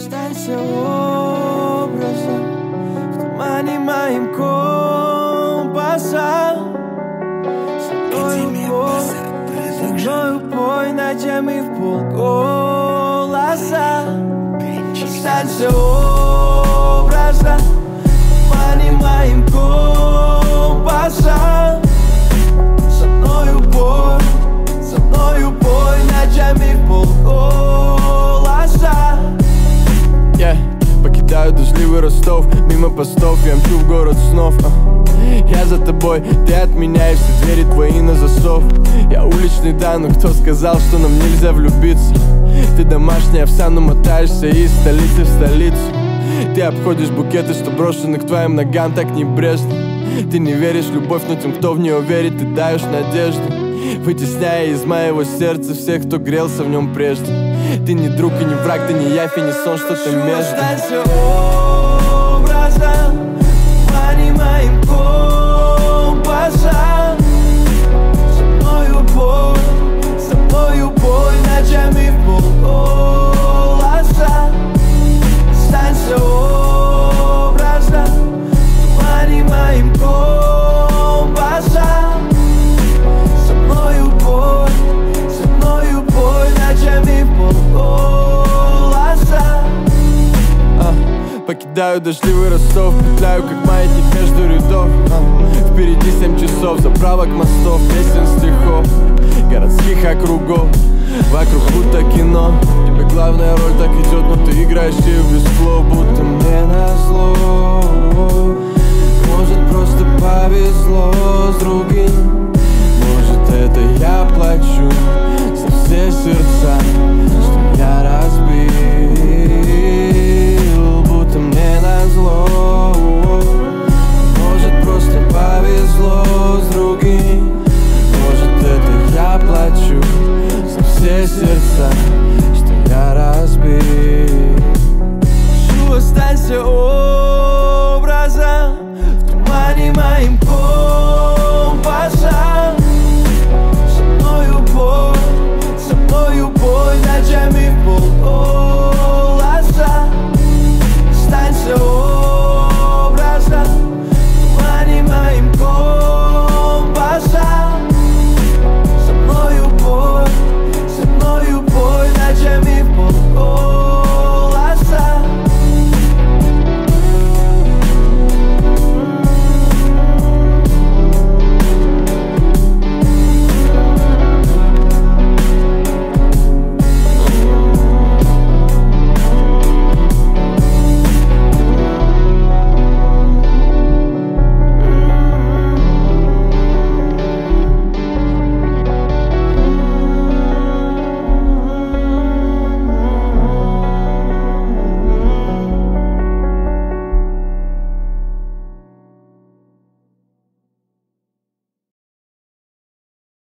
Останься образом в тумане моим компаса. Со мною пой ночами в полголоса. Останься образом в тумане моим компаса. Со мною пой ночами в полголоса. Покидаю дождливый Ростов, мимо постов я мчу в город снов. Я за тобой, ты от меня, и все двери твои на засов. Я уличный, да, но кто сказал, что нам нельзя влюбиться? Ты домашняя овса, но мотаешься из столицы в столицу. Ты обходишь букеты, что брошены к твоим ногам так небрежно. Ты не веришь в любовь, но тем, кто в нее верит, ты даешь надежду, вытесняя из моего сердца всех, кто грелся в нем прежде. Ты не друг и не враг, ты не явь и не сон, что-то между. Останься образом в тумане моим компаса. Со мною бой ночами в полголоса. Останься образом в тумане моим компаса. Со мною бой ночами в полголоса. Покидаю дождливый Ростов, петляю как маятник между рядов. Впереди 7 часов, заправок мостов, песен, стихов, городских округов. Вокруг будто кино, тебе главная роль так идет, но ты играешь ее